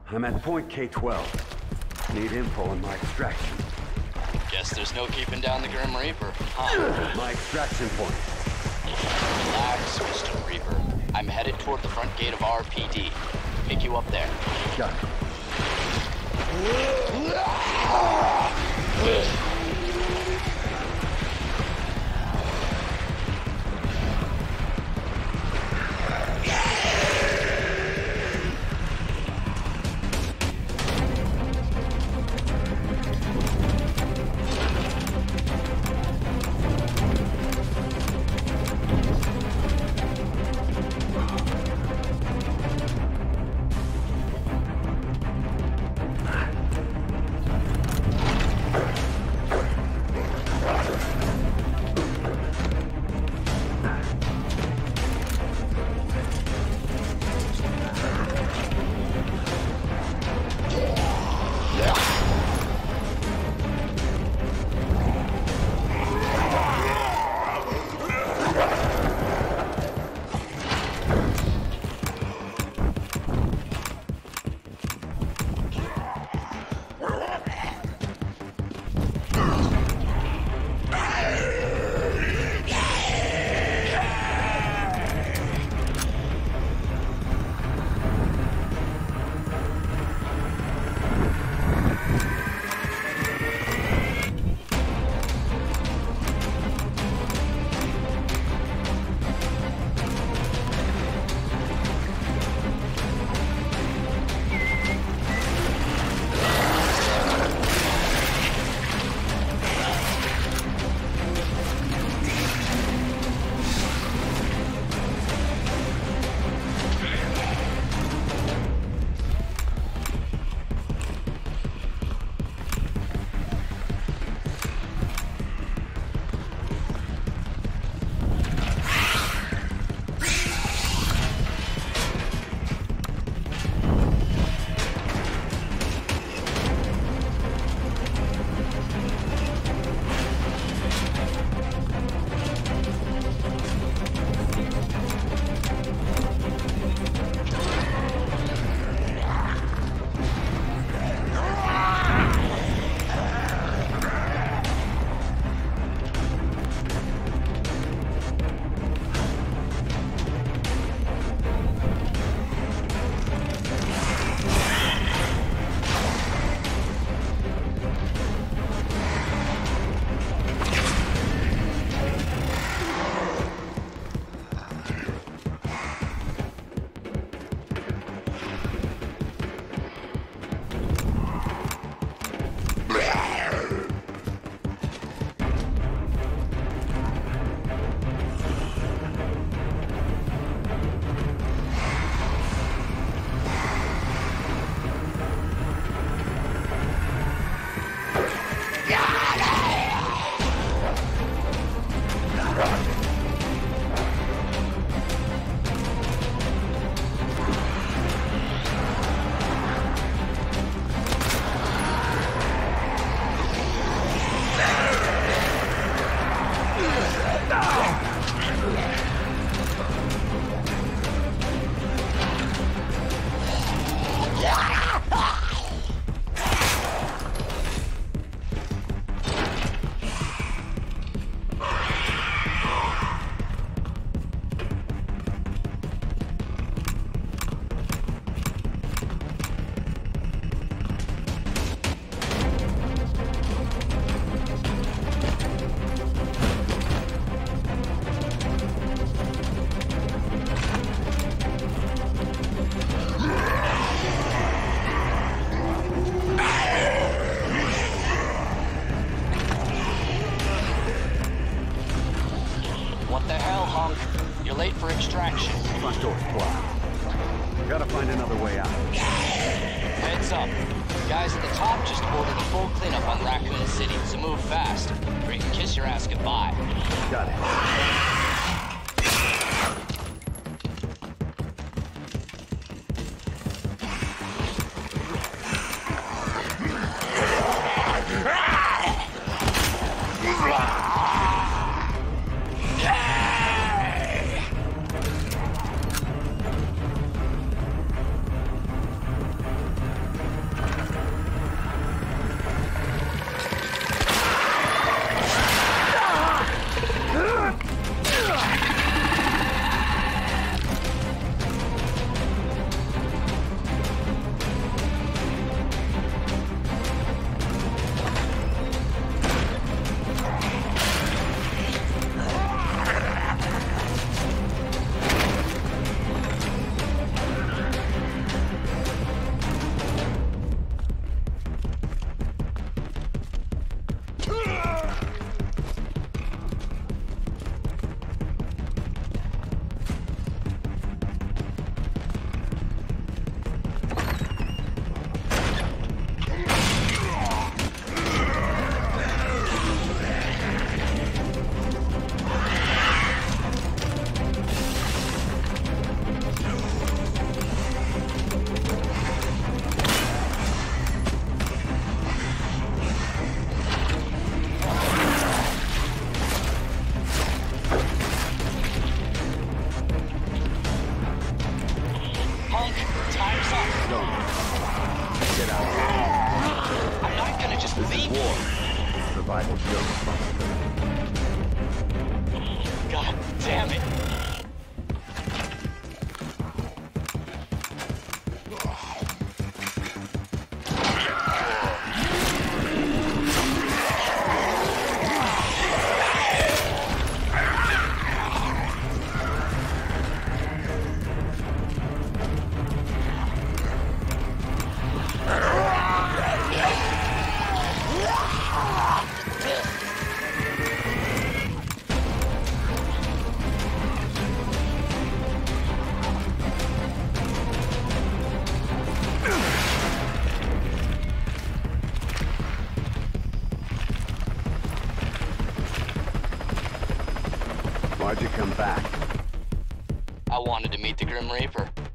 I'm at point K-12. Need info on my extraction. Guess there's no keeping down the Grim Reaper, huh? My extraction point. Relax, Mr. Reaper. I'm headed toward the front gate of RPD. Pick you up there. Got it. Extraction. Front door's blocked. Gotta find another way out. Heads up. Guys at the top just ordered a full cleanup on Raccoon City, so move fast, or you can kiss your ass goodbye. Got it. How'd you come back? I wanted to meet the Grim Reaper.